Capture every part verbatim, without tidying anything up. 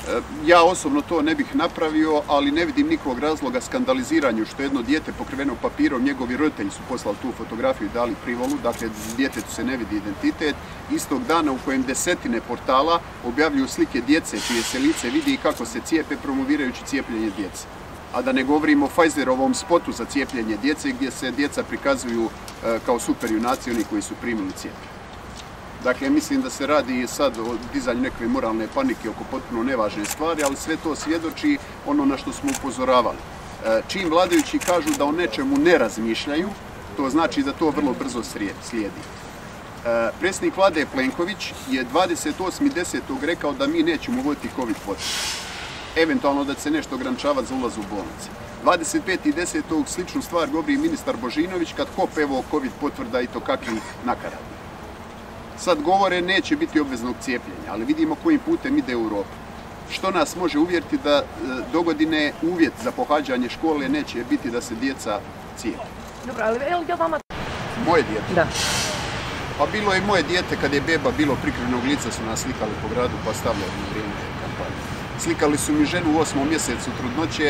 Ja osobno to ne bih napravio, ali ne vidim nikakvog razloga skandaliziranju što jedno dijete pokriveno papirom, njegovi roditelji su poslali tu fotografiju i dali privolu, dakle djetetu se ne vidi identitet, istog dana u kojem desetine portala objavljuju slike djece čije se lice vidi i kako se cijepe promovirajući cijepljenje djece. A da ne govorimo o Pfizerovom spotu za cijepljenje djece gdje se djeca prikazuju kao super junaci, oni koji su primili cijepljenje. Dakle, mislim da se radi sad o dizanju neke moralne panike oko potpuno nevažne stvari, ali sve to svjedoči ono na što smo upozoravali. Čim vladajući kažu da o nečemu ne razmišljaju, to znači da to vrlo brzo slijedi. Predsjednik vlade Plenković je dvadeset osmog desetog rekao da mi nećemo uvoditi covid potvrde. Eventualno da će se nešto ograničavati za ulaz u bolnice. dvadeset petog desetog sličnu stvar govori ministar Božinović kad hop evo covid potvrda i to kakvih nakaradnih. Sad govore neće biti obveznog cijepljenja, ali vidimo kojim putem ide Europa. Što nas može uvjeriti da dogodine uvjet za pohađanje škole neće biti da se djeca cijepe? Dobro, ali je li vama... Moje dijete? Da. Pa bilo je moje dijete kad je beba bilo prikrivenog lica su nas slikali po gradu pa stavljali na vrijeme kampanje. Slikali su mi ženu u osmom mjesecu trudnoće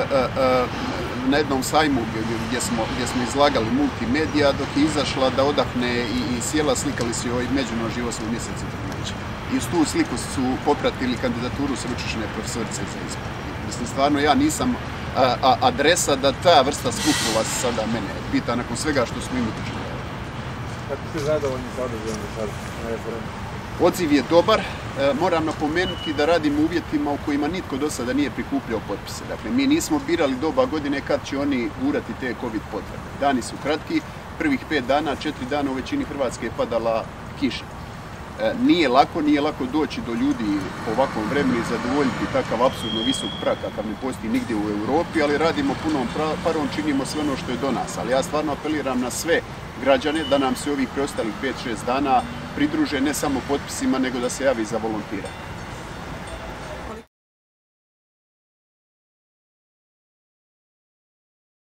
na jednom sajmu gdje smo, gdje smo izlagali multimedija, dok je izašla da odahne i, i sjela, slikali su joj međunoži u osmom mjesecu trudnoće. I uz tu sliku su popratili kandidaturu sveučilišne profesorice za ispred. Mislim, stvarno ja nisam a, a, adresa da ta vrsta skupova sada mene pita nakon svega što smo imali doživljavali. Kako ste zadovoljni sa održavom sada na referendumu? Odziv je dobar, moram napomenuti da radimo u uvjetima u kojima nitko do sada nije prikupljao potpise. Dakle, mi nismo birali doba godine kad će oni gurati te covid potvrde. Dani su kratki, prvih pet dana, četiri dana u većini Hrvatske je padala kiša. Nije lako, nije lako doći do ljudi po ovakvom vremenu i zadovoljiti takav apsurdno visok prag kakav ne postoji nigdje u Europi, ali radimo punom parom, činimo sve ono što je do nas. Ali ja stvarno apeliram na sve građane da nam se ovih preostalih pet šest dana pridruže ne samo potpisima, nego da se javi za volontiranje.